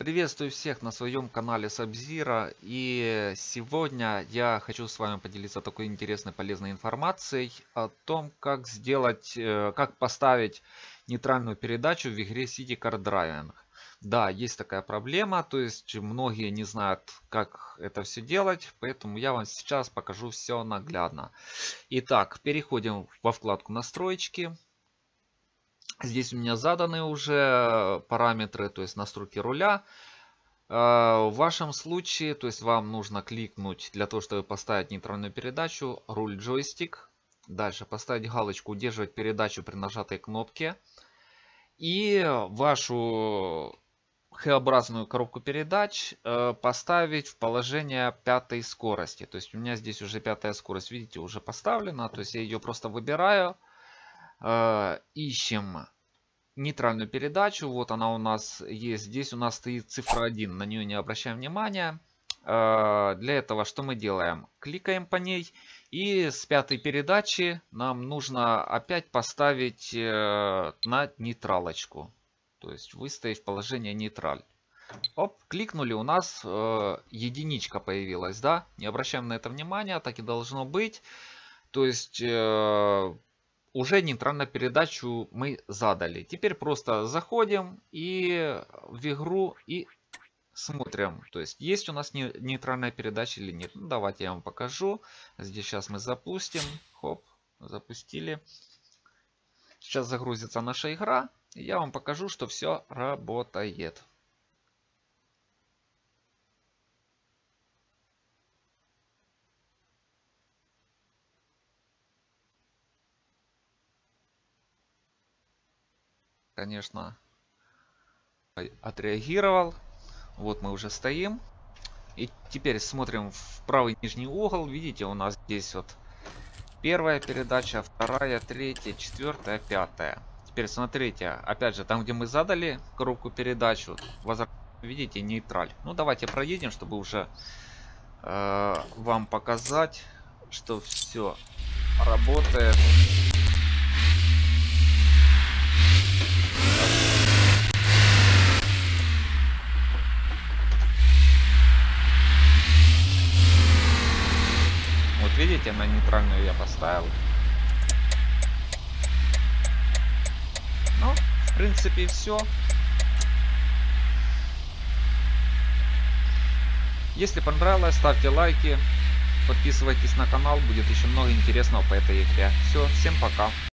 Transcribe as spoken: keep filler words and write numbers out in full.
Приветствую всех на своем канале Сабзира, и сегодня я хочу с вами поделиться такой интересной полезной информацией о том, как сделать, как поставить нейтральную передачу в игре City Car Driving. Да, есть такая проблема, то есть многие не знают, как это все делать, поэтому я вам сейчас покажу все наглядно. Итак, переходим во вкладку настройки. Здесь у меня заданы уже параметры, то есть настройки руля. В вашем случае, то есть вам нужно кликнуть для того, чтобы поставить нейтральную передачу, руль джойстик. Дальше поставить галочку удерживать передачу при нажатой кнопке. И вашу Х-образную коробку передач поставить в положение пятой скорости. То есть у меня здесь уже пятая скорость, видите, уже поставлена. То есть я ее просто выбираю. Ищем нейтральную передачу. Вот она у нас есть. Здесь у нас стоит цифра один. На нее не обращаем внимания. Для этого что мы делаем? Кликаем по ней. И с пятой передачи нам нужно опять поставить на нейтралочку. То есть выставить в положение нейтраль. Оп, кликнули, у нас единичка появилась. Да? Не обращаем на это внимания. Так и должно быть. То есть уже нейтральную передачу мы задали. Теперь просто заходим и в игру и смотрим. То есть есть у нас нейтральная передача или нет. Ну, давайте я вам покажу. Здесь сейчас мы запустим. Хоп, запустили. Сейчас загрузится наша игра. И я вам покажу, что все работает. Конечно, отреагировал. Вот мы уже стоим. И теперь смотрим в правый нижний угол. Видите, у нас здесь вот первая передача, вторая, третья, четвертая, пятая. Теперь смотрите, опять же, там где мы задали коробку передачу, видите, нейтраль. Ну давайте проедем, чтобы уже э, вам показать, что все работает. Видите, на нейтральную я поставил. Ну, в принципе, все. Если понравилось, ставьте лайки, подписывайтесь на канал, будет еще много интересного по этой игре. Все, всем пока.